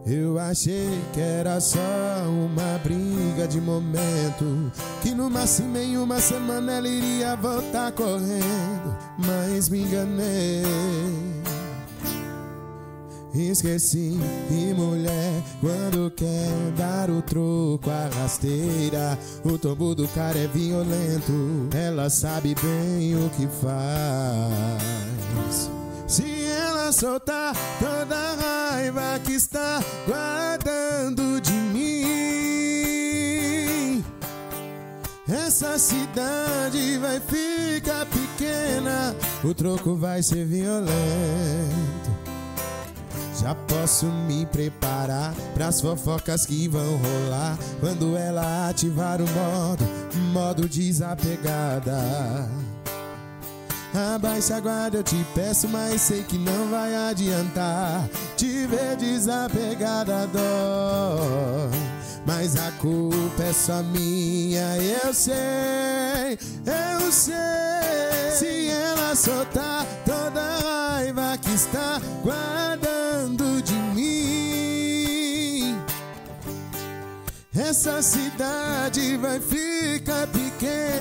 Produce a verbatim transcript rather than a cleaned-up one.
Eu achei que era só uma briga de momento, que no máximo em uma semana ela iria voltar correndo, mas me enganei. Esqueci que mulher, quando quer dar o troco à rasteira, o tombo do cara é violento, ela sabe bem o que faz. Se ela soltar toda a raiva que está guardando de mim, essa cidade vai ficar pequena, o troco vai ser violento. Já posso me preparar pras fofocas que vão rolar quando ela ativar o modo, modo desapegada. Abaixa a guarda, eu te peço, mas sei que não vai adiantar. Te ver desapegada dói, mas a culpa é só minha. Eu sei, eu sei. Se ela soltar toda a raiva que está guardando de mim, essa cidade vai ficar pequena.